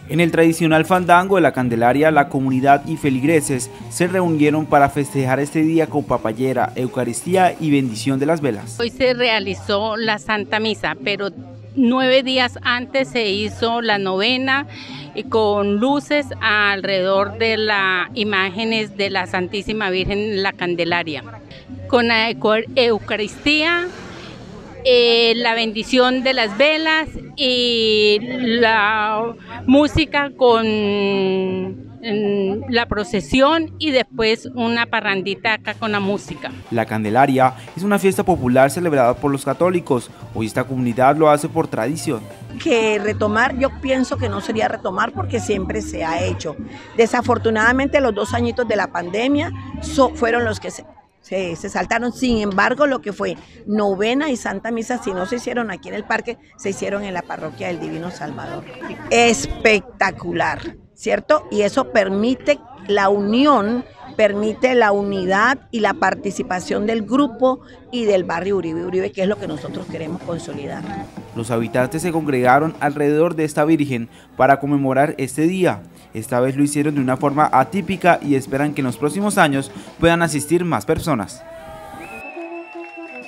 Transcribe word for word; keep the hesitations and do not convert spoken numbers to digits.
En el tradicional fandango de la Candelaria, la comunidad y feligreses se reunieron para festejar este día con papayera, eucaristía y bendición de las velas. Hoy se realizó la Santa Misa, pero nueve días antes se hizo la novena con luces alrededor de las imágenes de la Santísima Virgen en la Candelaria, con la Eucaristía, eh, la bendición de las velas y la música con la procesión y después una parrandita acá con la música. La Candelaria es una fiesta popular celebrada por los católicos. Hoy esta comunidad lo hace por tradición. Que retomar, yo pienso que no sería retomar porque siempre se ha hecho. Desafortunadamente los dos añitos de la pandemia so, fueron los que se, se, se saltaron. Sin embargo, lo que fue novena y Santa Misa, si no se hicieron aquí en el parque, se hicieron en la parroquia del Divino Salvador. Espectacular, ¿cierto? Y eso permite la unión, permite la unidad y la participación del grupo y del barrio Uribe Uribe, que es lo que nosotros queremos consolidar. Los habitantes se congregaron alrededor de esta Virgen para conmemorar este día. Esta vez lo hicieron de una forma atípica y esperan que en los próximos años puedan asistir más personas.